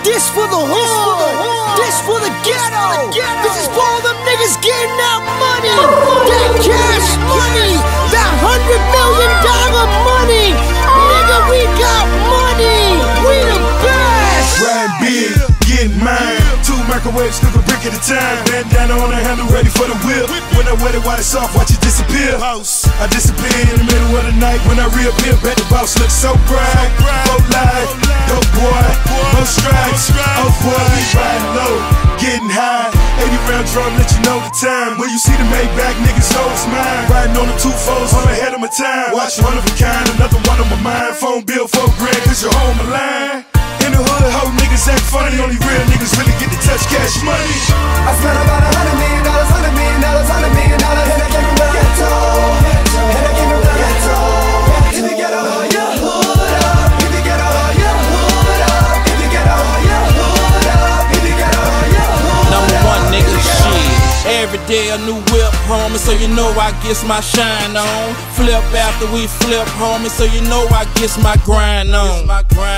This for the hood, this for the ghetto. This is for all them niggas getting that money, that cash money, that $100 million money. Nigga, we got money, we the best. Riding big, getting mine. 2 microwaves, cook a brick at a time. Bandana on the handle, ready for the whip. When I wet it while it's soft, watch it disappear. I disappear in the middle of the night. When I reappear, bet the boss looks so bright. Both live, dope boy, no stripes. Oh boy, we riding low, getting high. 80 round drum, let you know the time. When you see the Maybach, niggas know it's mine. Riding on the 2 foes, I'm ahead of my time. Watch one of a kind, another one on my mind. Phone bill $4 grand, cause you're home line. In the hood, hoe niggas act funny. Only real niggas really get to touch cash money. I spent about $100 million, $100 million, $100 million, and I came from the ghetto. And I came from the ghetto. If you get all your hood up, if you get all your hood up, if you get all your hood up, if you get all your hood up. Number 1 nigga, shit. Every day a new whip, homie, so you know I gets my shine on. Flip after we flip, homie, so you know I gets my grind on.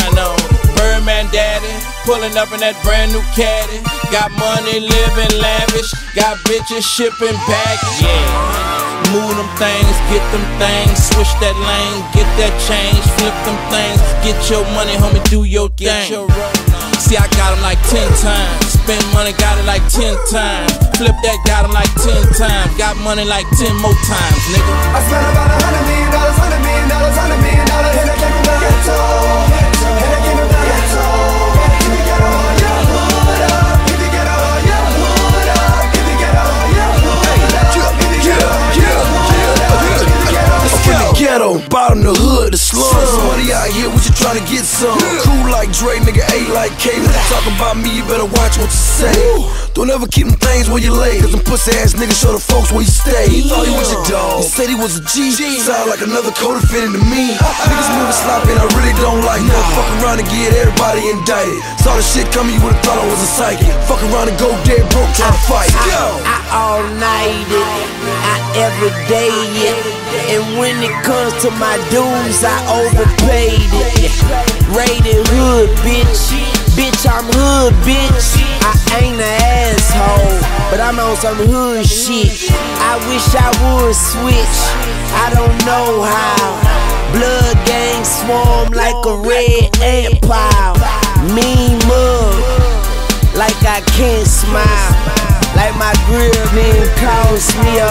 Birdman daddy, pulling up in that brand new caddy. Got money, living lavish, got bitches shipping package. Yeah, move them things, get them things, switch that lane, get that change, flip them things, get your money, homie, do your thing. See, I got them like 10 times, spend money, got it like 10 times, flip that, got them like 10 times, got money like 10 more times, nigga. I spent about $100 million, $100 million, $100 million, and I came from the ghetto. And I came from the ghetto. If you get all your hood up, if you get all your hood up, if you get all your hood up, if you get all your hood up, if you get all your hood up. From the ghetto, bottom the hood, the slums. Somebody out here, we just trying to get some. Cool like Dre, nigga, A like K. When you talking about me, you better watch what you say. Don't ever keep them things where you lay, cause them pussy ass niggas show the folks where you stay. He thought he was your dog, he said he was a G. Sound like another code fitting to me. Niggas moving sloppy and I really don't like that. Fuck around and get everybody indicted. Saw the shit coming, you would've thought I was a psychic. Fuck around and go dead broke trying to fight. I all night it, I every day it. And when it comes to my dues, I overpaid it. Rated hood, bitch. Bitch, I'm hood, bitch. I ain't an asshole, but I'm on some hood shit. I wish I would switch, I don't know how. Blood gang swarm like a red ant pile. Mean mug, like I can't smile. Like my grill didn't cost me $100,000.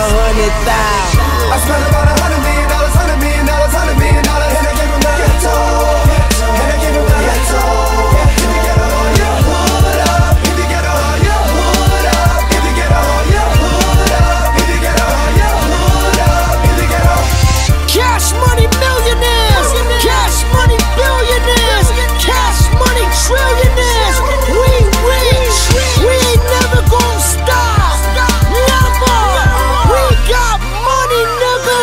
I spent about $100 million, $100 million, $100 million, and I came from the ghetto. And I came from the ghetto. If you get all your hood up, if you get all your hood up, if you get all your hood up, if you get all your hood up, if you get all. Cash money millionaires, cash money billionaires, cash money trillionaires. We rich, we ain't never gonna stop, never. We got money, nigga.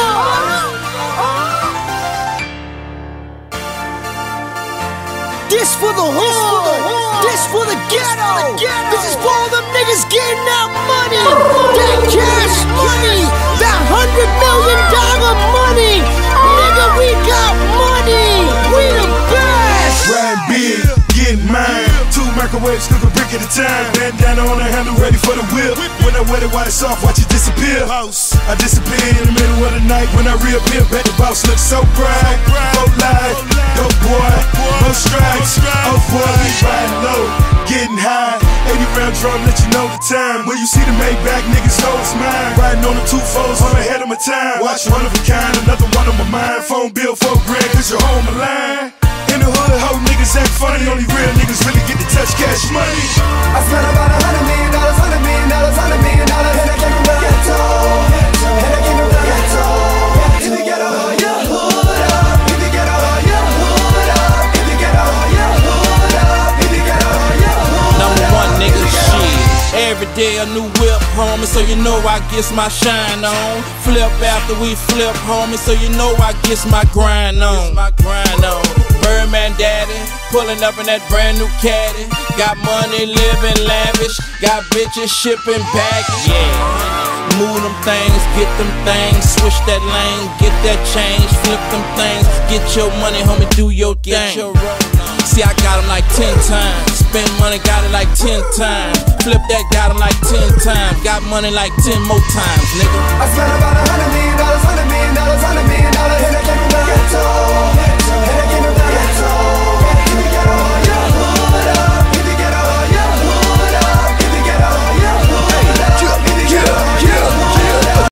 This for the hood, this for the ghetto. This is for all them niggas getting that money, that cash money, that $100 million money. Nigga, we got money, we the best. Riding big, getting mine. 2 microwaves, cook a brick at a time. Bandana on the handle, ready for the whip. When I wet it while it's soft, watch it disappear. I disappear in the middle of the night. When I reappear, bet the boss looks so bright. Both live, dope boy, no stripes. Oh boy, we riding low, getting high. 80 round drum, let you know the time. When you see the Maybach, niggas know it's mine. Riding on the 2 foes, I'm ahead of my time. Watch one of a kind, another one on my mind. Phone bill $4 grand, cause you're home line. In the hood, hoe niggas act funny. Only real niggas really get to touch cash money. I spent about $100 million, $100 million, $100 million, and I came from the ghetto. And I came from the ghetto. If you get all your hood up, if you get all your hood up, if you get all your hood up, if you get all your hood up. Number 1 nigga, shit. Every day a new whip, homie, so you know I gets my shine on. Flip after we flip, homie, so you know I gets my grind on. Birdman daddy, pulling up in that brand new caddy. Got money, living lavish, got bitches shipping package. Yeah, move them things, get them things, switch that lane, get that change, flip them things, get your money, homie, do your thing. See, I got them like 10 times. Spent money, got it like 10 times. Flip that, got it like 10 times. Got money like 10 more times, nigga. I spent about $100 million